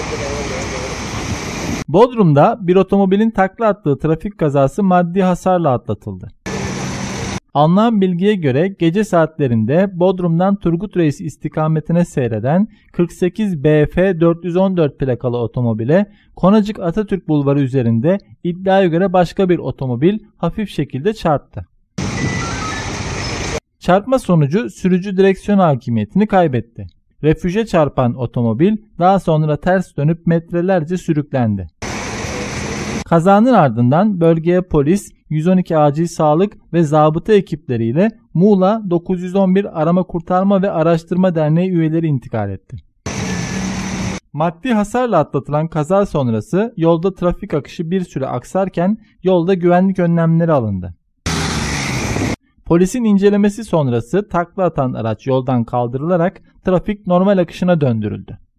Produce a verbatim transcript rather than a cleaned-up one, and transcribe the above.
Bodrum'da bir otomobilin takla attığı trafik kazası maddi hasarla atlatıldı. Alınan bilgiye göre gece saatlerinde Bodrum'dan Turgut Reis istikametine seyreden kırk sekiz B F dört yüz on dört plakalı otomobile Konacık Atatürk Bulvarı üzerinde iddiaya göre başka bir otomobil hafif şekilde çarptı. Çarpma sonucu sürücü direksiyon hakimiyetini kaybetti. Refüje çarpan otomobil daha sonra ters dönüp metrelerce sürüklendi. Kazanın ardından bölgeye polis, yüz on iki acil sağlık ve zabıta ekipleriyle Muğla dokuz yüz on bir Arama Kurtarma ve Araştırma Derneği üyeleri intikal etti. Maddi hasarla atlatılan kaza sonrası yolda trafik akışı bir süre aksarken yolda güvenlik önlemleri alındı. Polisin incelemesi sonrası takla atan araç yoldan kaldırılarak trafik normal akışına döndürüldü.